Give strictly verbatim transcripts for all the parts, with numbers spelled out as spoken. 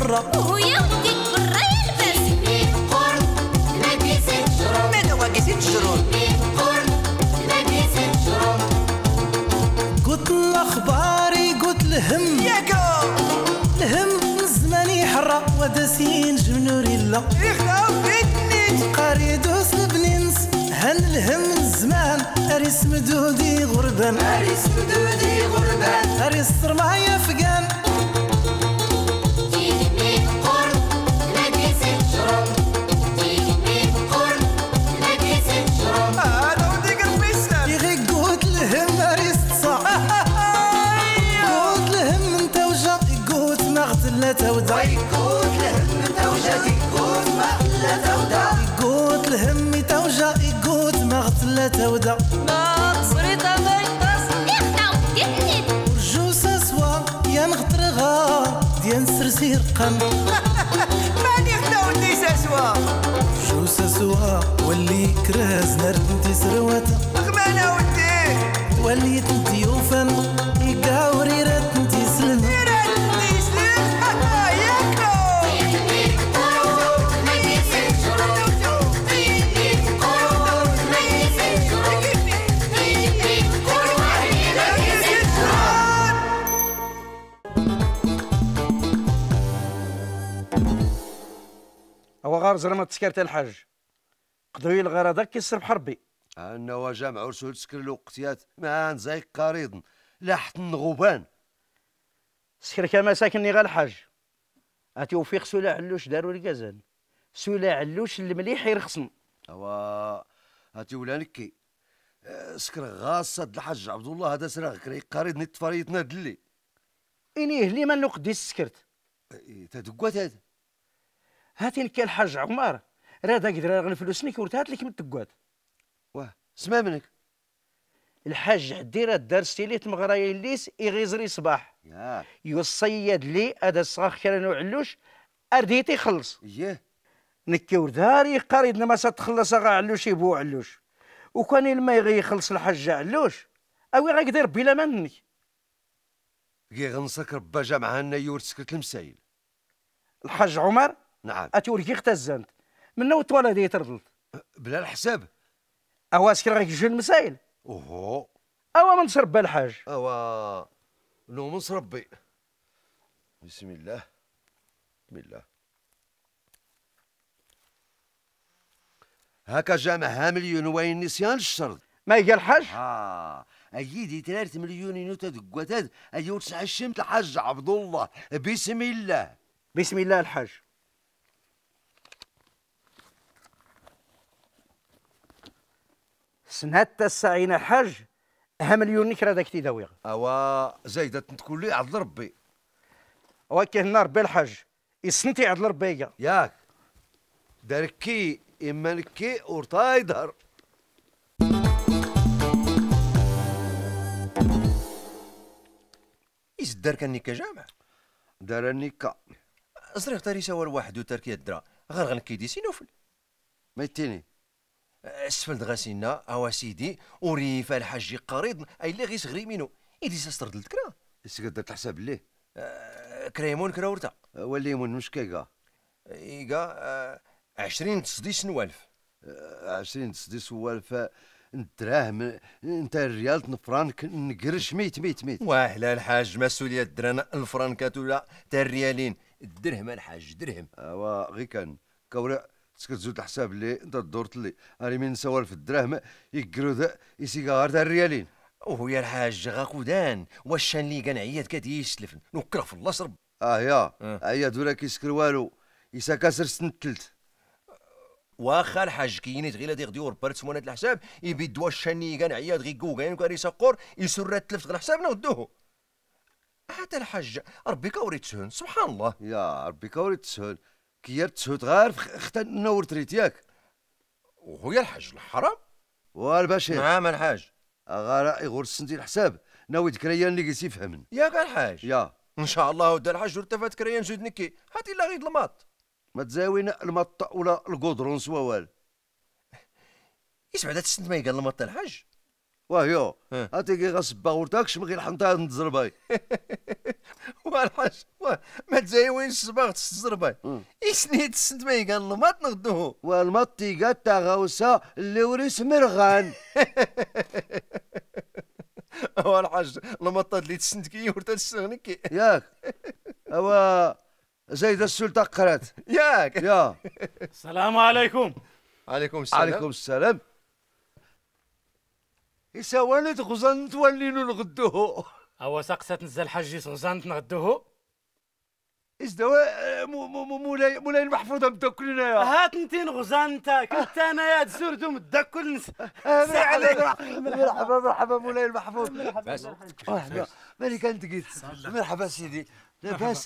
برا ويا ودي برا يلبس قرن ما كيسين شرون ماذا هو كيسين تشرون قرن ما كيسين شرون قلت الاخباري قلت الهم ياكو الهم زماني حرا وداسين جنوري لا يخدعوا فيني قاري دوس البنينس هل الهم زمان اريس مدودي غربان عريس مدودي غربان اريس صرمايا فقان تيجي قرن ما كيسين شرون تيجي قرن ما كيسين شرون هذا وديك البيسان يغي قوت الهم اريس تصاع قوت الهم انت وجا قوت ما غتلا تودا يقول لهم انت وجدي قوت ما لا تودا قوت الهم توجا قوت ما غتلا تودا ما تصريطة ما يقص يخدعوا فيني رجوسة سوا يا نغطرغا ديال سرسير قن ما يخدعوا النساء سوا رجوسة سوا ولي كراز نردنتي سرواتها غمانة وديك وليت انتي يوفن يقاوري رات انتي سلم يرد يسلم ياكو ما كيسين شرون تيجي قرن ما كيسين شرون تيجي قرن ما كيسين شرون هو غار زرمة تسكرت الحاج قضوي غير هذاك كيصرف حربي أنا وجامع ورسول تسكر الوقتيات ما نزايق قريض لاحت الغبان سكر كما ساكني غير الحاج اتوفيق سولا علوش داروا الكازان سولا علوش المليح يرخصن أوا هاتي ولا نكي أه، سكر غاصة الحاج عبد الله هذا سرق كري قريض نت فريطنا دلي إنيه اللي ما نقدي سكرت إيه، تدقوات هذا هاتي لك الحاج عمار رادا قدر غن فلوسني كورت هات لك من التقوات واه اسمع منك الحاج حديرة دار ستيليت مغرايا الليس يغيزري صباح ياك يصيد لي هذا الصاخ كرانو علوش ارديتي خلص اييه نكيور داري قريدنا ما ستخلص غا علوش يبو علوش وكان الماء يغي يخلص الحاج علوش اوي غيقدر بلا مني كي غنسك ربا جامع هنا يور سكرت المسايل الحاج عمر نعم اتوركي اختزنت منو تولدي ترضلت بلا الحساب اواسكر غيك جوج المسائل اوهو اوا من صرب الحاج أوا نومس ربي بسم الله بسم الله هكا جامع مليون وين نسيان الشرط ما يقال الحاج ها ايدي ثلاثة مليون نوتة دقوتات ايو تسع الشمت الحاج عبد الله بسم الله بسم الله الحاج سنة السعين الحاج ها مليون نكرة داك تيداويغ أوا زايدة تقول لي عبد ربي وكي النار بالحاج يسنتي عدل ربيقة ياك داركي إما نكي ورطايدر إيش الدار كان نيكا جامع دار النكا أصريخ تاري سوا الواحد وتركي الدرا غير غنكيدي سينوفل ميتيني اسفل دغاسينا أوا سيدي وريف الحاج قريض أي اللي غيس غري منو إيدي ساسترد الكرا يسقد تحسب ليه أه كريمون كرا ورتا وليمون مش كيكا إيكا أه عشرين تصديس نوالف عشرين تسديس والف دراهم انت الريال نفرانك نقرش ميت ميت ميت واهلا الحاج مسؤولية درنا الفرنكات ولا تا الريالين الدرهم الحاج درهم اوا غي كان كورا تسكت زود الحساب اللي انت دورت لي راني من سوالف في الدراهم يقرو ذا يسيقار تاع الريالين وهو يا الحاج غاكودان واش اللي كان عياد كادي يسلف نكره في الله صرب اه يا اه. عياد ولا كيسكر والو يسا كاسر سن التلت واخا الحاج كينيت غير هادي غدي وربرت سمونات الحساب يبيد واش شاني كان عياد غي كوكاين وكان يسقور يسر تلفت غير حسابنا ودوه حتى الحاج ربي كوري تسهل سبحان الله يا ربي كوري تسهل كيار تسهل غير اختار نور تريت ياك وهو يا الحاج الحرام والباشا نعم الحاج غير يغور سنتي الحساب ناوي ذكريا اللي قيس يفهمن ياك الحاج يا ان شاء الله ودا الحاج ارتفات كريان زود نكي هاتي لا غيد الماط ما تزاوينا المط ولا القدرون سوا والو يسمع هاد السنت ما يقال الماط الحاج وهيو اه. هاتي كي غصب باغورتاكش ما غير حنطها نتزرباي والحاج واه ما تزايوين الصباغ تستزربان يسنيت السنت ما يقال الماط نغدوه والمطي قد تغوصة اللي وريس مرغان. هو الحاج المطات اللي تسنتكي ورتا تستغنكي ياك أوا زايد السلطة قرات ياك. يا السلام عليكم. عليكم السلام. عليكم السلام. يساواني غزان تولينو نغدوه. أوا سقسات نزل حجي غزان نغدوه. إيش دوا مولاي مولاي المحفوظة متوكلين يا. هات نتين غزان انت كنت انا يا تسردو متدكل نس. مرحبا مرحبا مولاي المحفوظ. بس مرحبا مالي كانت قيت. مرحبا سيدي لاباس.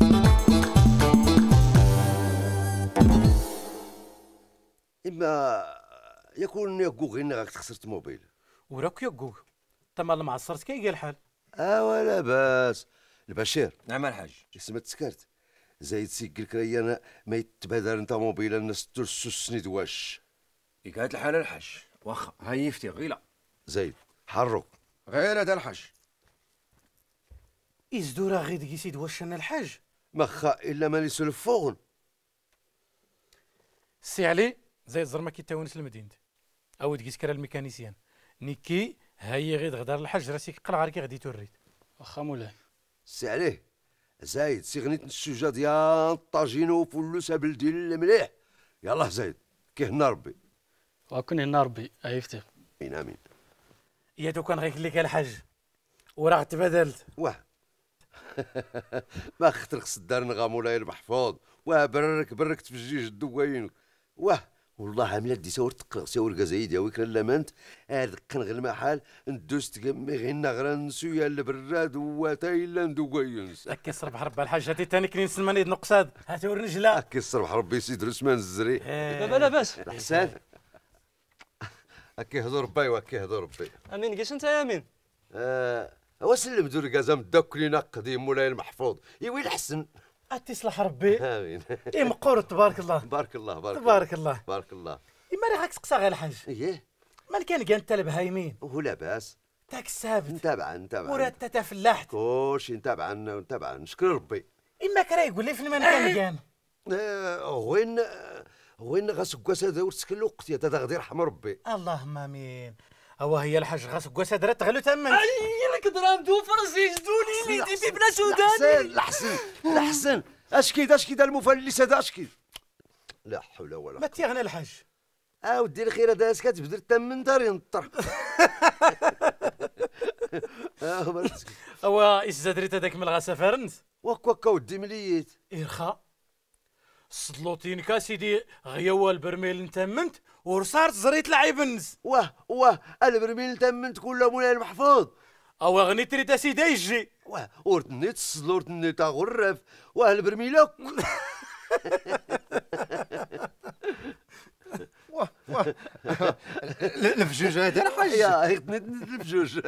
إما يكون يقوغ إنك راك خسرت موبيل. وراك يقوغ تما المعصرت كي قال الحال. اه لاباس. البشير نعم الحاج. اسمها تسكرت زايد سيقل كريانا ما يتبادر انت موبيل الناس ترسو سنيد واش. قالت الحال الحاج واخا هاي يفتي غيلا زايد حرك غير هذا الحاج. إزدورا غير دقيسيد واش انا الحاج. مخا الا ما ليسو الفوغن. سي علي زايد زرما كي تاونس المدينة او دقيس كرا الميكانيسيان نيكي هاي غير غدار الحاج راسي قلع غير كي غادي توريد. واخا مولاي. سي عليه زايد سي غنيت السوجه ديال الطاجينو وفلوسها بلدي المليح. يلاه زايد كيهنا ربي. وكون هنا ربي عيفتي. امين امين. يا تو كان غير لك الحاج وراه تبادلت. واه ما خطر خص الدار نغا مولاي المحفوظ. واه برك برك تفجيج الدواين. واه والله عامله دي ساور تقلق ساور كازايد يا ويكرا لامانت هذاك كان غير المحل ندوز تقمي غير نغرا نسويا البراد وتا الا ندوينس. هكا صربح ربي الحاج هاتي تاني كلين سلمانيد نقصاد هاتي ور نجلا. هكا الصربح ربي سيد رسمان الزري. دابا لاباس. الحسان هكا يهضر ربي وهكا يهضر ربي. امين كاش انت يا امين. اه هو سلم دور كازا مداكلين قديم مولاي المحفوظ يوي الحسن. تصلح ربي. امين. اي مقور تبارك الله. بارك الله بارك تبارك الله. بارك الله. اما راه راك تقصى غير الحاج. ايه مال كان كان انت البهايمين. وهو لاباس. تاك السابت. نتابع نتابع. ورا تا فلاحت. كلشي نتابع نتابع نشكر ربي. اما كرا يقول لي في المن كان كان. آه وين وين غاسكواس هذا ورتك الوقت يا تا غادي يرحم ربي. اللهم امين. هو هي الحاج غاسكواس هذا تغلو تمن. اي لك درام دو فرنسي جدوني لي دي بلا سوداني. الحسن الحسن اش كيدا اش كيدا المفلس هذا اش كيد. لا حول ولا ما قوة. تيغنى الحاج. اه ودي الخير هذا اش كتبدل تمن دار ينطر. اه مرت هو إزادريت هذاك من الغاسة فرنس. وك وك ودي مليت. إرخا صدلوتين كاسيدي غيوا البرميل نتمنت ورصارت زريت لعيب النس. واه واه البرميل تمنت كله مولاي المحفوظ. أو غني تريد سيدي يجي. واه ورتنيت الصدل ورتنيت غرف واه البرميلك. واه واه الفجوج هذا الحاج. يا هيتنيت الفجوج.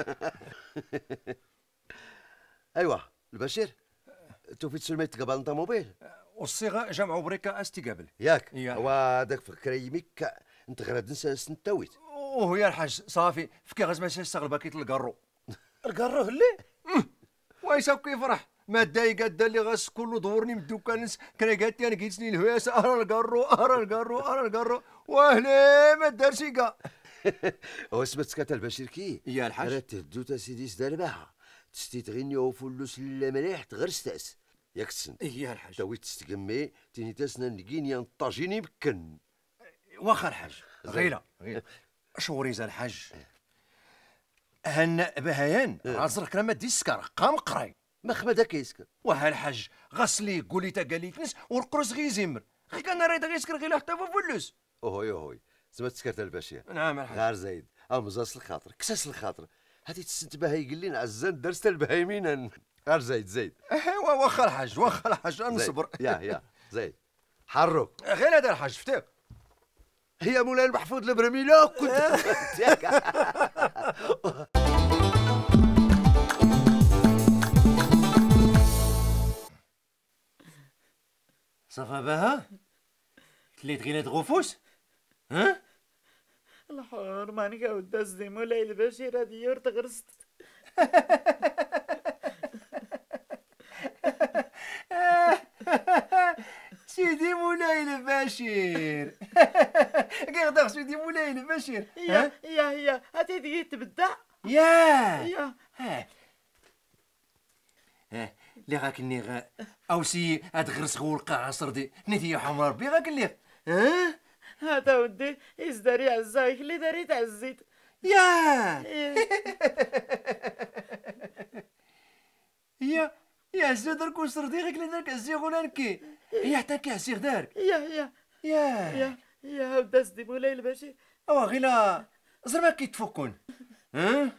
ايوا البشير توفيت سلميت قبل انت موبيل. والصيغه جمعوا بريكا استقبل ياك يا. وهذاك فكر يميك انت غير نسى سنتاويت. وهي الحاج صافي فكي غاز ماشي يستغل باكيت الكارو. القروه اللي ويساو كيفرح ما دايق دا اللي غاس كله دورني من الدكان كريقاتي انا قيتني الهواس ارا الكارو ارا الكارو ارا الكارو واهلي ما دار شي كاع. هو سمعت كاتا البشير كي يا الحاج. راه تهدو تا سيدي سدار باها تستي تغنيو فلوس المليح تغير ستاس ياك تسن. ايه الحاج. تاوي تستقمي تيني تاسنا نلقيني نطاجيني مكن. واخا الحاج غيلا غيلا شوريز الحاج هن بهيان عصر كلام ما دي السكر قام قراي ما خمدا كيسكر. وها الحاج غسلي قولي تا قالي كنس والقرص غي يزمر غي كان راه غيسكر غير حتى فلوس. اوهوي اوهوي سمعت سكرت البشير. نعم الحاج. غار زايد امزاس الخاطر كساس الخاطر هاتي تسنتبه يقول لي عزان درست البهايمين. غار زايد زايد. ايوا واخا الحاج واخا الحاج نصبر. يا يا زايد حرك غير هذا الحاج فتاك. هي مولاي المحفوظ البرميلو كنت. صافا باها كليت غير غوفوس ها الحور ماني قاعد دازدي مولاي البشير هادي يورت غرست. سيدي مولاي البشير كيغدا سيدي مولاي البشير يا يا يا هاتي دي تبدا ياه يا ها ها اللي غاك اللي غا اوسي هاد غرس غولقه عصر دي نيتي حمر ربي غاك اللي ها هذا ودي ازدري عزاك اللي داري تعزيت ياه إيه. يا يا زاد ركو سردي غيك اللي دارك عزي غولانكي هي حتى كيعسير دارك يا يا ياه يا يا هبدا سيدي مولاي البشير اوا غيلا زعما كيتفكون ها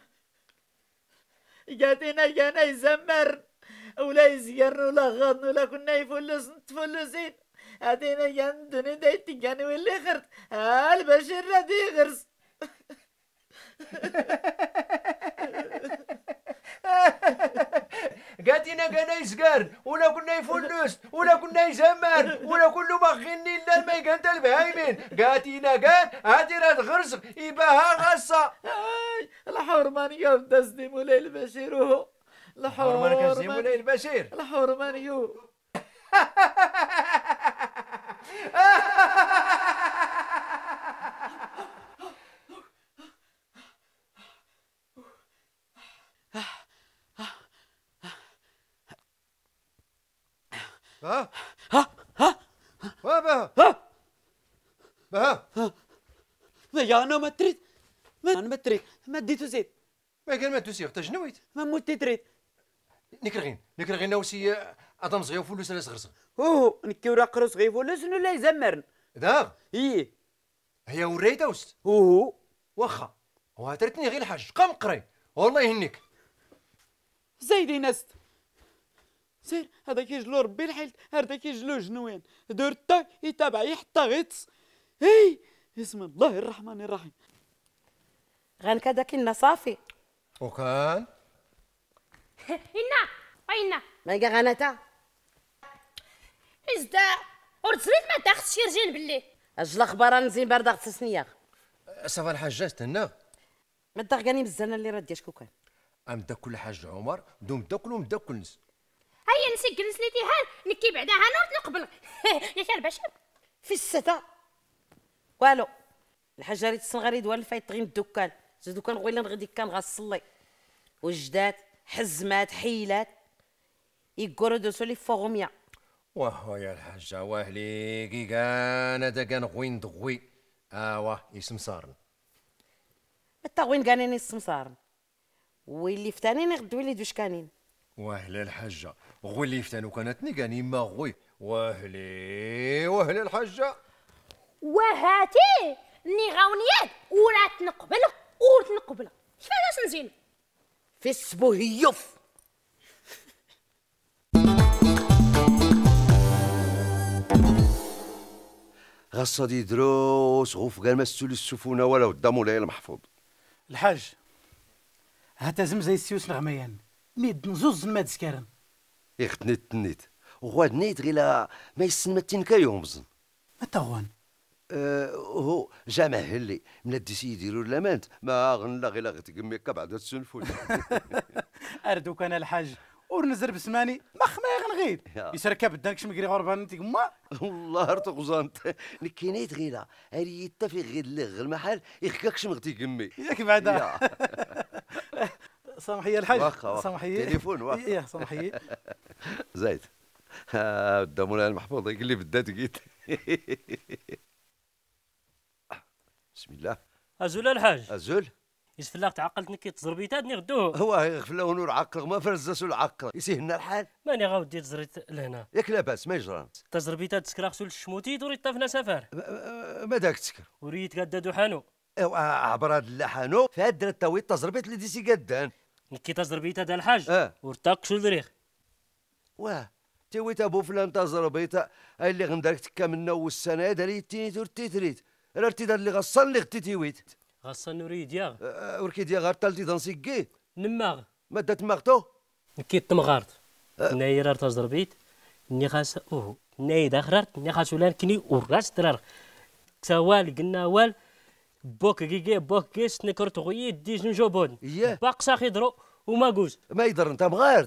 قاتينا كان يزمر ولا يزيرن ولا غاضن ولا كنا يفلس نتفلسين هاتينا كان الدنيا دايت كان يولي خرت ها البشير راه غرس قاتينا كان يسكر ولا كنا يفلس ولا كنا يزمر ولا كله ما غني الا الماي تاع البهايمين قاتينا كان هادي راه غرس يباها غاصه هاي الحرمانية بدا سيدي مولاي البشير وهو حرمانك يا مولاي البشير الحرمانية ها ها ها بها بها يا انا ما تريد ما انا ما تريد ما ديتو زيد ما كان ما تسير تجنويت ما موتي تريد نكرغين نكرغين نوسي ادم صغير فلوس راس غرس اوه نكيو راه قرص غير ولا شنو لا يزمرن داغ ايه هي وريتا وست اوه واخا وهاترتني غير الحاج قام قري والله يهنيك زايدي نست سير هذا كيجلو ربي الحيل هذا كيجلو جنوين درتا يتابع يحطى غيتص اي بسم الله الرحمن الرحيم غنكدا كنا صافي وكان إنا وإنا ما يقا غنتا إزدا ورتسريت ما داخل شي رجال باللي اجل اخبار نزين بردا غتسنيا صافا الحاجه استنى ما تغاني مزانا اللي راه ديال شكون ام دا كل حاج عمر دوم دا كل ومدا كل نس هيا نسي جلس لي تيهان نكي بعدا هانوت نقبل يا شار باشا في الستا والو الحاجه ريت الصنغري دوال الفايت غير الدكان زادو كان غويلا غادي كان غاصلي وجدات حزمات حيلات يقولوا دوسو لي فوغميا واه يا الحاجه واهلي كي كان هذا كان غوين دغوي اوا اسم صارن متا غوين كانيني السمسار واللي فتانين غدوي لي دوش كانين واهلا الحاجه غوي اللي فتانو كانتني كاني ما غوي واهلي واهلا الحاجه وهاتي ني غاونيات ولا تنقبل وتنقبل كيفاش نزين في السبوهيوف غاصة دي دروس غوف كاع ما ستولي السفونة ولا ودا مولاي المحفوظ الحاج هاتا زمزة السيوس نغميان ميد نزوز الماد سكارن يختنيت تنيت وغواد نيت غيلا ما يسن ما تنكا يومزن متى غوان أه هو جامع هلي من الديسي يديروا لامانت ما غنلا غيلا غتقمي كا بعد السنفول اردو كان الحاج ورنزر بسماني ما خما غنغيد يسركب الداكش مكري غربان انت ما والله ارتقزانت نكينيت غيلا هاري يتفق غير لغ المحل يخكاكش مغتي قمي ياك بعدا سامحي يا الحاج واخا سامحي تليفون واخا يا سامحي زايد ها بدا مولاي المحفوظ يقول لي بدا تقيت بسم الله ازول الحاج ازول يسفلاك تعقلتني كي تزربيتاتني غدوه هو يغفل له نور عقل ما فرزاسو العقل يسهلنا الحال ماني غاودي تزريت لهنا ياك لاباس ما يجرى تزربيتات تسكراخسو الشموتيت وريت طافنا سفر ما داك تسكر وريت قدادو حانو ايوا عبر هاد اللحانو فهاد درت تاوي تزربيت اللي ديسي قدان نكي تزربيتات الحاج اه ورتاكشو الدريخ واه تيويت ابو فلان تزربيت اللي غندرك تكا منا والسنه داري تينيت ورتيتريت راه ارتداد اللي غصن اللي غتيتيويت غاصا نوريد يا أه وركي ديال غير تالتي دانسيكي نماغ ما دات ماغتو نكي تمغارت نايرار تزربيت ني خاص اوه ناي داخرت ني خاص ولا كني وراس درار سوال قلنا وال بوك كيكي بوك كيس نكرت غوي دي جنجوبون اييه باقصا خضرو وما جوز ما يضر انت مغارت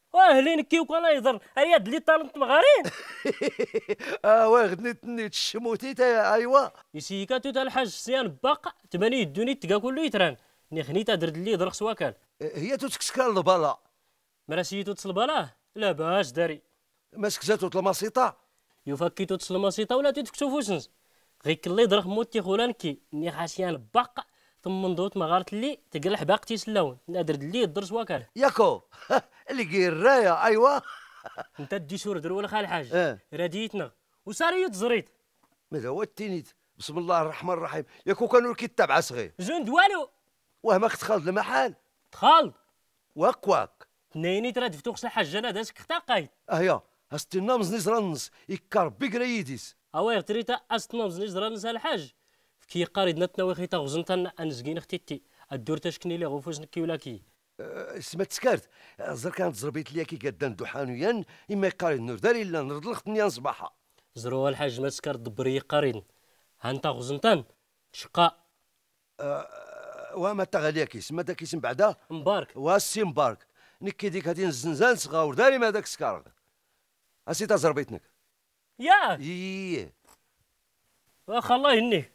واهلي نكي وكان يضر هيا اللي طالنت مغارين. اه واخدني تنيت الشموتي تا ايوا يسيكاتو تاع الحاج سيان باقا تباني يدوني تلقا كله يتران ني خنيتا درت لي درخ سواكال هي توتكسكا البلا مراسيتو تصلبالاه لا باش داري مسكزاتو المسيطه يفكيتو تصلماسيطه ولا تتكتو فوسنس غير كلي درخ موتي خولانكي ني خاسيان باقا ثم نضوت ما غارت لي تقلح باقتي سلاون نادر لي الدرس واكال ياكو اللي قرايه ايوا انت دي شور درول خال الحاج اه راديتنا وساري تزريت ماذا هو التينيت بسم الله الرحمن الرحيم ياكو كانوا كيتابع صغير جند والو واه ما خالد المحل دخل واكواك نيني تراد فتوخ الحاج انا داسك خطاقايت اهيا هستنا مزنيز رنس يكار بكريديس اوي تريتا استنا مزنيز رنس الحاج كي قاريدنا تناوي خيتا غزنتنا انزكين اختيتي الدور تشكني لي غوفوز نكي ولا كي اسمها تسكرت زر كانت زربيت ليا كي قدان دوحانيا اما يقارد نور داري لا نرد الختنيا صباحا زروا الحاج ما تسكر دبري قارين هانتا غزنتان شقا أه وما تغاليا كيس ما داك اسم بعدا مبارك واسي مبارك نكي ديك هادي الزنزان صغاور داري ما داك سكار اسي تا زربيتنك يا ايه واخا الله يهنيك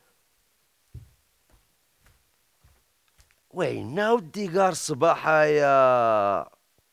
وين ودي قار صباحا يا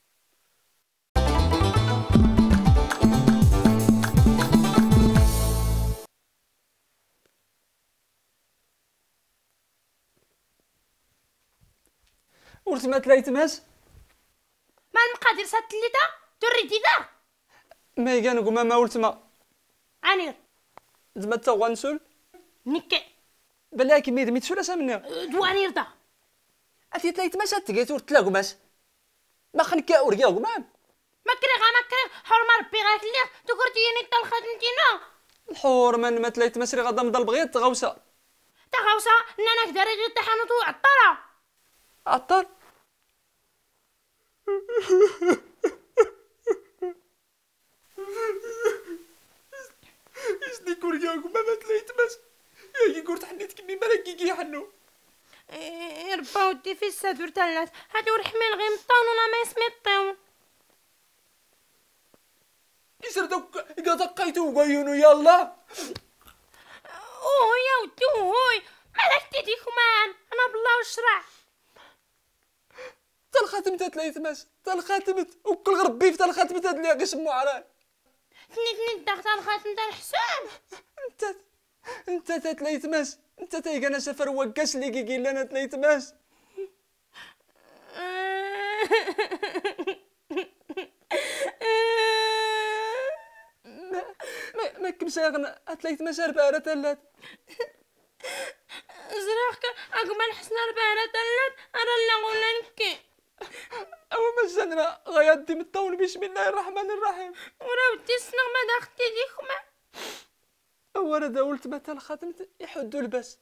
ولت ما تلايت ماس ما المقادير سات الليتا تريدي دا ما يقان قما ما ولت ما عنير زعما تا غنسول نكي بلاكي ميد ميت سولا سامنا دو عنير دا افي تلايت ماس تلقيت ورت تلاقو ماس ما خنكا اوريا قمام ما كري غا ما كري حرمه ربي غاك لي تكرتيني تا الخدمتينا الحور من ما تلايت ماسري غدا مضل بغيت غوسه تا غوسه انا كداري غير تحانوت وعطره عطر اسني كورياكم ما تلايت ماس يا قلت حنيت كمي مالك كي حنو ربا ودي في السادور تاع هادو رحمين غير مطون ولا ما يسمي الطون يسر دوك قطقيتو وقايونو يلا اوه يا ودي اوه مالك تيدي كمان انا بالله وشرع تا الخاتمت تلايت ماس تا الخاتمت وكل غربي في تا الخاتمت هاد اللي قسمو عران تنيت نيت داخل الخاتم تاع الحسام انت انت تلايت ماس انت تايق انا سفر وقاس اللي كي قيل لنا تلايت ماس ما ما ما كمساغنا تلايت ماس اربعه تلات زراخك اقبل حسن اربعه تلات انا لا ولا نكي او مزنا غيادي مطول بسم الله الرحمن الرحيم ورا ودي السنغ ما داختي ديكما اولا دولت متى الخاتمت يحدوا الباس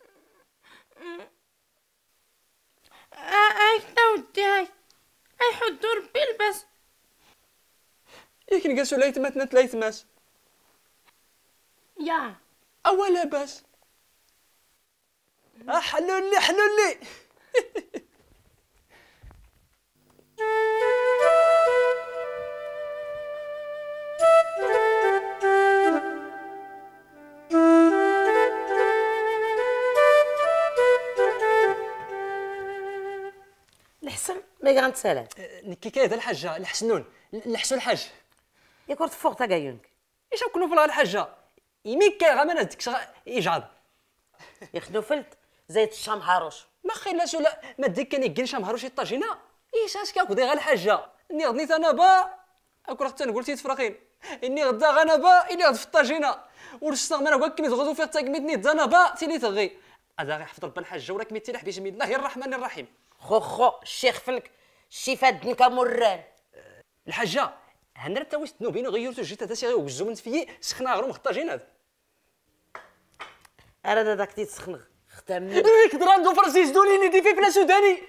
هاي تا ودي هاي هاي حدوا ربي الباس ياك نقاسو ليت ماتنا تلايت ماس يا اولا باس حلولي حلولي الحسن ما غنتسالى نكي كايدا الحاجه الحسنون الحسن الحاج يا كرت فوق تا كايونك ايش كنو فلا الحاجه يمي كاي غا ما ندكش يجعض يخدو فلت زيت الشام هاروش ما خيلاش ولا ما ديك كان يقل شام هاروش الطاجينه ايش اش كاكودي غا الحاجه اني غدنيت انا با اكو راه تنقول تيتفرقين اني غدا غانا با اني غد في الطاجينه ورستغ انا كمي تغدو فيها تاكميتني دانا با تيني تغي هذا غير حفظ ربنا الحاجه وراك ميتيلح بسم الله الرحمن الرحيم خو خو الشيخ فلك الشفا دنكا مران الحاجه هنا تا وست نوبين غيرتو جيت هذا سيغي وزومنت فيه سخنا غير مختاجين انا داك تيتسخن ختامني ليك دراندو فرنسيس دوليني دي في بلا سوداني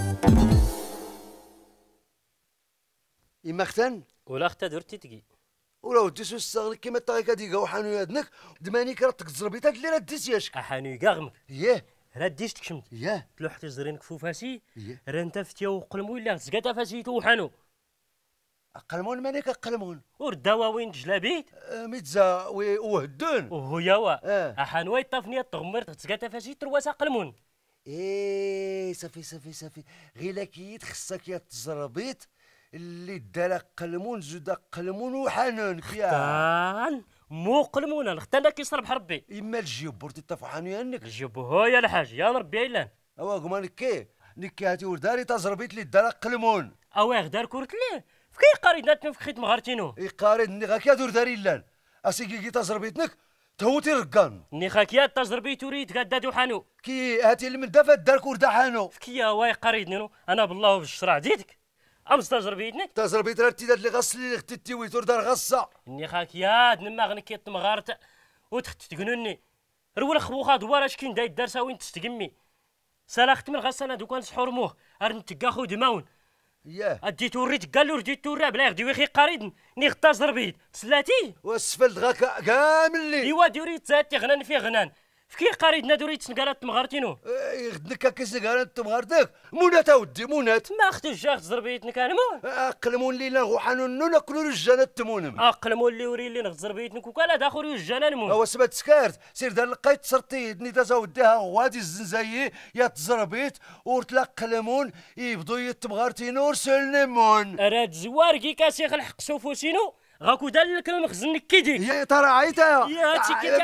إما ختن ولا اختا درتي تقي ولا ودي سو الصغر كيما طاغي كديكا وحانو يدنك دماني كراتك الزربيطات اللي راه ديسياشك احاني كاغمك ياه راه ديشتك شمت ياه تلوحت زرينك فوفاسي ياه راه انت فتيا وقلمو الا زكاتا فاسيتو وحانو قلمون مانيك قلمون ورداواوين جلابيت آه ميتزا وهدون وهو يوا اه احانوي طافني تغمرت زكاتا فاسيت ترواسا قلمون ايه صافي صافي صافي غير لاكيت خصك يا تزربيط اللي دار قلمون زود قلمون وحنون يا كان مو قلمون الختانا كيصرب حربي اما الجيوب بورتي طفحانو يانك جيبو هو يا الحاج يا ربي ايلان اوا كما نكي نكي هاتي ورداري تزربيط اللي دار قلمون اواه غدار كورت ليه فكي قريدات نفخيت مغارتينو يقارد ني غاك دور داري لان اسيكي كي تزربيطنك تهوتي ركان ني خاكيات تجربي تريد غدادو حانو كي هاتي المندفه دار كوردا حانو فكيا واي قريدني انا بالله بالشرع ديتك امس تجربيتنك تزربيط راه تيدات اللي غسل اللي ختتي ويتور دار غصه ني خاكيات نما غنكيت مغارت وتخت تقنوني رول خوخا دوار اش كاين داير دارسا وين تستقمي سلاخت من غسانه دوكان سحور موه ارنتكا خو دماون ياه اديت وريت قال له رديت ورا بلا يغدي ويخي قريد ني غتا زربيت سلاتي واسفلت غاك كامل لي ايوا دوريت زاتي غنان في غنان فكي قريدنا دوريت سنقالات مغارتينو يغدنك كيس قال انت مغارتك منات اودي منات ما اختي جاك زربيتني كان مو اقلمون لي نغو حنون ناكلوا الجنه تمونم اقلموا اللي وري اللي نغزر بيتنك وكالا داخل الجنان مو هو سبات سكارت سير دار لقيت سرطي دني تزودها غوادي الزنزايي يا تزربيت ورتلقلمون يبدو يتبغارتينو رسلنمون راد زواركي كاسيخ الحق سوفوسينو غاكو دال الكلام خزنك كيدي يا ترى عيطه يا تيكي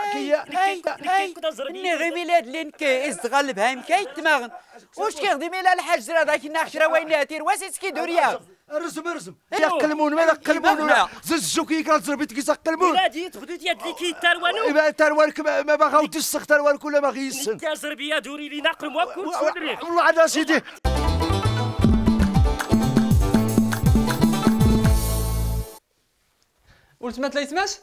ني غي ميلاد لين كي استغلب هايم كي تماغن واش كيخدم الى الحاج راه داك النخشره وين هاتير واسيت كي دوريا رزم رزم يا قلمون ما قلمون زجو كي كان زربيت كي قلمون غادي تخدوت يد لي كي تاروانو ما تاروانك ما باغاو تسخ تاروانك ولا ما غيسن انت زربيه دوري لي ناقل واكل والله عاد سيدي قلت ما تليتماش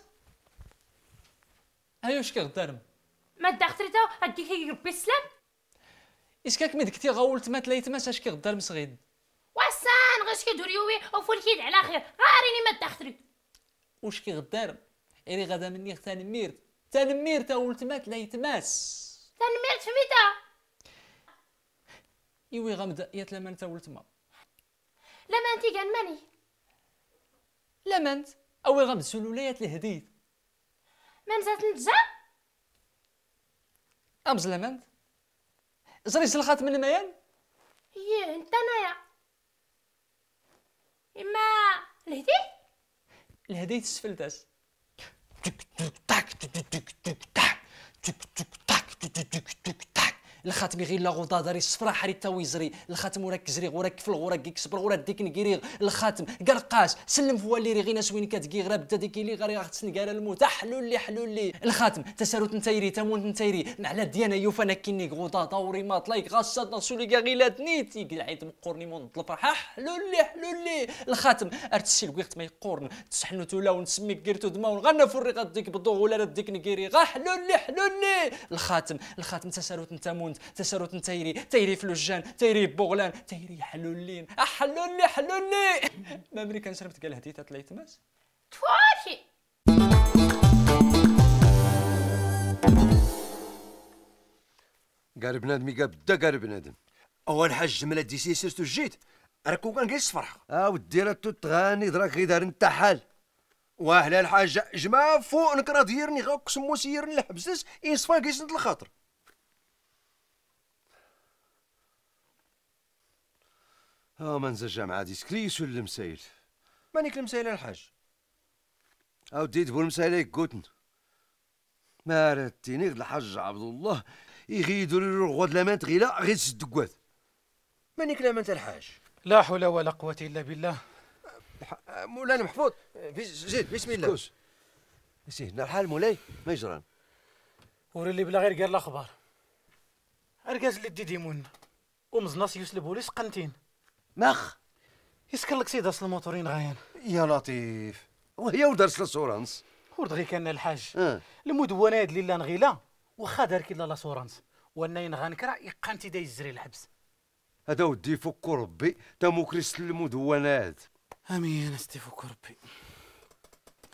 هاي واش كيغدارم ما دختريتا هديك ربي السلام اش كاك مدكتي غاولت ما تليتماش اش كيغدارم صغيد وسان غاش كيدوريوي وفول كيد على خير غاريني ما دختريت واش كيغدارم إيري غدا مني تنميرت تنميرت ولت ما تليتماس تنميرت فميتا ايوي غمدا يا تلما انت ولت ما لما انتي كان ماني لما انت اوي غمد سلوليات الهديد من زات نتجا امز لما انت زري سلخات من الميان ياه انت انايا اما الهدي الهديد سفلتاس الخاتم غير لا غوطا داري الصفرا حريت تا ويزري الخاتم وراك زريغ وراك فلغ وراك يكسبر وراك ديك نكيريغ الخاتم قرقاش سلم فواليري غير ناس وين كتكي غرا بدا ديك لي غير خصني قال الموت حلول لي حلول لي الخاتم تساروت نتايري تمون نتايري معلا ديانا يوفا نكيني غوطا طوري ما طلايك غاصات سولي غيلات نيتي قلعيت مقورني مون الفرحه حلول لي حلول لي الخاتم ارتسي الوقت ما يقورن تسحنو تولا ونسمي كيرتو دما ونغنى فري غديك بالضوء ولا ديك نكيري غا حلول لي حلول لي الخاتم الخاتم تساروت نتامون تساروت نتايري تايري فلوجان تايري بوغلان تايري حلولين حلولي حلولي ما ملي كان شربت قال هديتها تليتماس تفوشي قال بنادم يقال بدا قال بنادم اول حاج جمله ديسي سيرتو جيت راكو كان جالس فرحه اه ودي راه تغاني دراك غير دار انت حال واهلا الحاج جماعه فوق نكرا ديرني غاقسم سيرني لحبسس يصفى كيس الخاطر ها من زجا مع ديسكريس ولا مسايل مانيك المسايل الحاج او ديت بول مسايل يقوتن ما راتيني الحاج عبد الله يغيدوا لي غود لامانت غيلا غير تسدقوات مانيك لامانت الحاج لا حول ولا قوة الا بالله مولانا محفوظ زيد بسم الله كوس سيدنا الحال مولاي ما يجران وري اللي بلا غير قال الاخبار اركاز اللي ديدي مون ومزناس يسلبوا لي سقنتين مخ يسكن لك سيد اصل الموتورين غايان يا لطيف وهي ودرس لاسورانس ورد غير كان الحاج اه المدونات اللي لا نغيلا واخا دار كي لا لاسورانس وانا غنكرا يقانتي داي الزري الحبس هذا ودي فك ربي تا موكريس المدونات امين استي فك ربي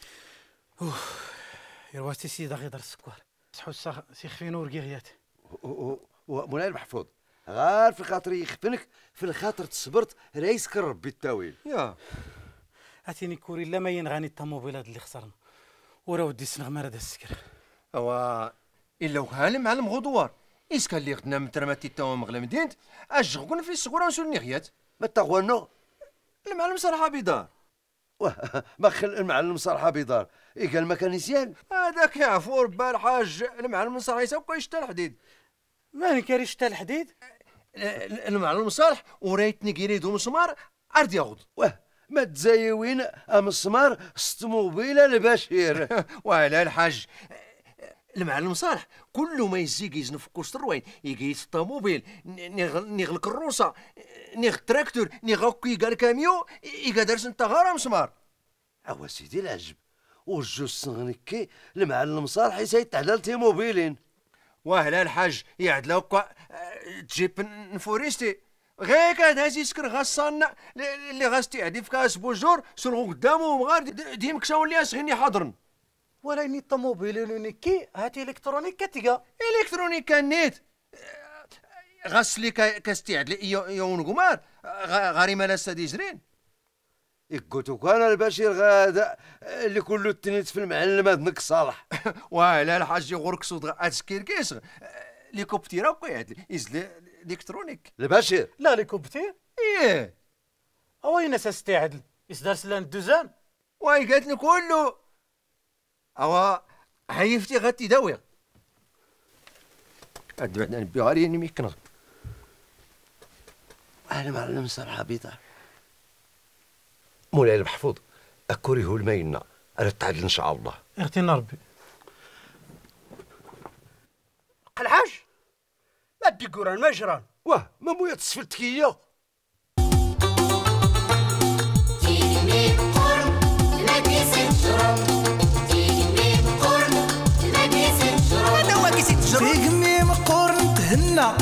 يرواتي سيدا غير السكر تحوس سي خفين ورقيغيات. مولاي المحفوظ غير في خاطري يخفنك في الخاطر تصبرت رايسك ربي التاويل. يا اتيني كوري لا ما ينغاني الطوموبيلات اللي خسرنا ورا ودي السنغمه هذا السكر. اوا الا وكان المعلم غدوار اسكا اللي غدنا مترماتي تاو مغلا مدينت اش غكون في الصغيره ونسولني غيات ما تغوانو المعلم صراحه بيدار ما خل المعلم صراحه بيدار اي قال ما كان نسيان هذاك يعفو ربا الحاج المعلم صالح يسوق يشتى الحديد. ماني كاري شتا الحديد المعلم صالح وريتني كيريدو مسمار عرض ياخذ. واه ما تزايوين ام السمار ستموبيله لبشير. وعلى الحاج المعلم صالح كل ما يزيق يزنف كوستر الروين يقيس الطوموبيل نغلق الروسه نغ التراكتور نغوكي قال كاميو يقدرش انت غير مسمار. اوا سيدي العجب وجو السنغنكي المعلم صالح يسيط على التيموبيلين. وهلا الحاج يعدلوك تجيب نفوريستي غير كان هازي يسكر غاصان اللي غاستي عدي في كاس بوجور سلغو قدامهم غير ديم كشاو اللي اسغني حاضرن. ولاني الطوموبيل نيكي هاتي الكترونيك كتيكا الكترونيك نيت غاسلي كاستيعد لي يون قمار غاري مالا سادي زرين. قلتو كان البشير غادا اللي كله التنيت في المعلم هذاك صالح. ولا الحاج غورك صوت اسكير كيس لي كوبتيرا وقعد يزلي الكترونيك البشير لا لي كوبتير ايه اوين اساس تعدل يصدر سلان دوزان واي قالت لي كله اوا هيفتي غاتي داوي عاد بعدنا نبيغاري اني ميكنغ. انا معلم صراحه بيطار مولاي المحفوظ اكوري هو الماينا انا تعدل ان شاء الله. اغتينا ربي. الحاج ما دي قران ما جران واه ما مويا تصفلتك هي تيجي قرن تلاقي ست شرم تيجي قرن تلاقي ست شرم انا واقي ست شرم تيجي قرن تهنا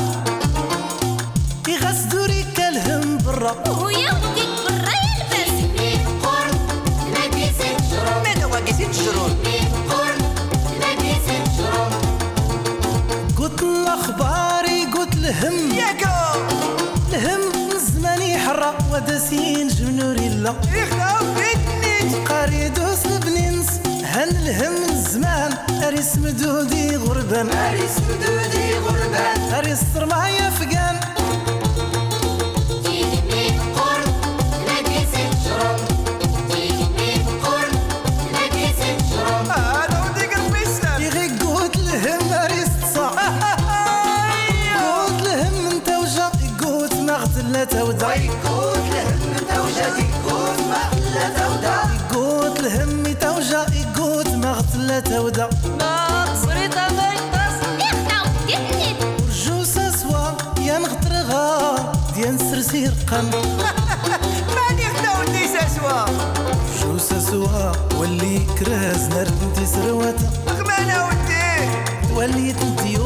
يغسدوا ريك الهم برا ويا وديك برا يلبس تيجي قرن تلاقي ست شرم انا واقي ست شرم قرن تلاقي ست شرم قلت الاخباري قلت الهم ياكا الهم زماني حرا وداسين جمنوري لا يخاف فيني قاري دوس البنينس هن الهم زمان اريس مدودي غربان اريس مدودي غربان اريس صرمايا فقان تيجي قرن تلاقي ست شرم تيجي قرن تلاقي ست شرم هذا وديك المسلم يغي قوت الهم اريس تصاح قوت الهم انت وجا قوت مغتلة تودا قوت الهم انت وجا قوت مغتلة تودا قوت الهم توجا قوت مغتلة تودا صريطة بيضاس يخدع وديني رجوسة سوا يا نغطرغا ديال سرسير قن ماني خداو النساء سوا رجوسة سوا ولي كراز نار انتي سرواتا غمانة ودي وليت انتي